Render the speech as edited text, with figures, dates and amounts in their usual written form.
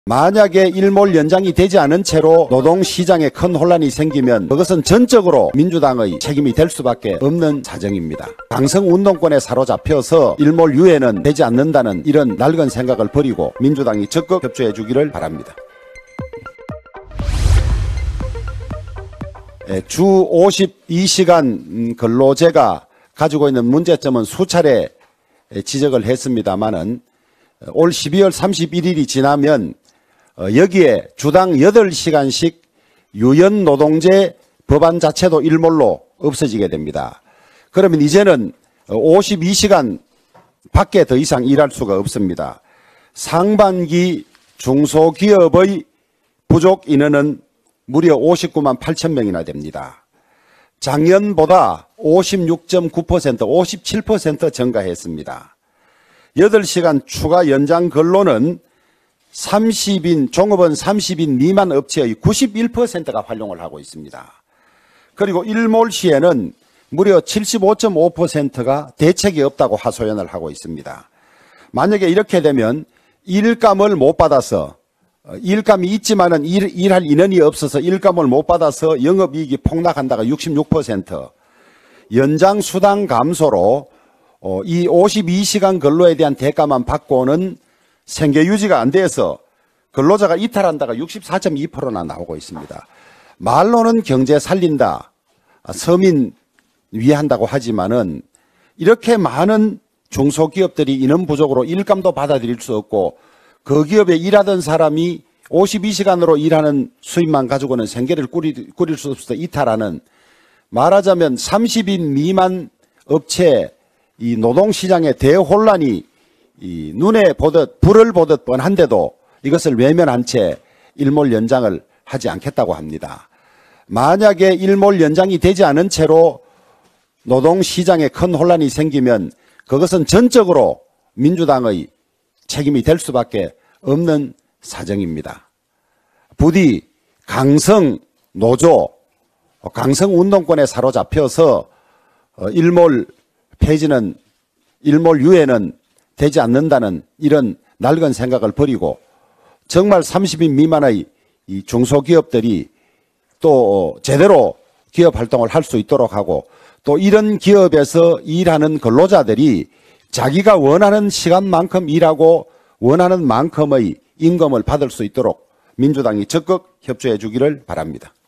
만약에 일몰 연장이 되지 않은 채로 노동시장에 큰 혼란이 생기면 그것은 전적으로 민주당의 책임이 될 수밖에 없는 사정입니다. 강성운동권에 사로잡혀서 일몰 유예는 되지 않는다는 이런 낡은 생각을 버리고 민주당이 적극 협조해 주기를 바랍니다. 주 52시간 근로제가 가지고 있는 문제점은 수차례 지적을 했습니다마는 올 12월 31일이 지나면 여기에 주당 8시간씩 유연노동제 법안 자체도 일몰로 없어지게 됩니다. 그러면 이제는 52시간 밖에 더 이상 일할 수가 없습니다. 상반기 중소기업의 부족 인원은 무려 59만 8천 명이나 됩니다. 작년보다 56.9%, 57% 증가했습니다. 8시간 추가 연장 근로는 30인, 종업원 30인 미만 업체의 91%가 활용을 하고 있습니다. 그리고 일몰 시에는 무려 75.5%가 대책이 없다고 하소연을 하고 있습니다. 만약에 이렇게 되면 일감을 못 받아서, 일감이 있지만은 일할 인원이 없어서 일감을 못 받아서 영업이익이 폭락한다가 66%, 연장 수당 감소로 이 52시간 근로에 대한 대가만 받고는 생계 유지가 안 돼서 근로자가 이탈한다가 64.2%나 나오고 있습니다. 말로는 경제 살린다, 서민 위한다고 하지만은 이렇게 많은 중소기업들이 인원 부족으로 일감도 받아들일 수 없고 그 기업에 일하던 사람이 52시간으로 일하는 수입만 가지고는 생계를 꾸릴 수 없어서 이탈하는, 말하자면 30인 미만 업체 이 노동시장의 대혼란이 이 눈에 보듯 불을 보듯 뻔한데도 이것을 외면한 채 일몰 연장을 하지 않겠다고 합니다. 만약에 일몰 연장이 되지 않은 채로 노동시장에 큰 혼란이 생기면 그것은 전적으로 민주당의 책임이 될 수밖에 없는 사정입니다. 부디 강성 노조, 강성 운동권에 사로잡혀서 일몰 폐지는, 일몰 유예는 되지 않는다는 이런 낡은 생각을 버리고 정말 30인 미만의 이 중소기업들이 또 제대로 기업 활동을 할 수 있도록 하고, 또 이런 기업에서 일하는 근로자들이 자기가 원하는 시간만큼 일하고 원하는 만큼의 임금을 받을 수 있도록 민주당이 적극 협조해 주기를 바랍니다.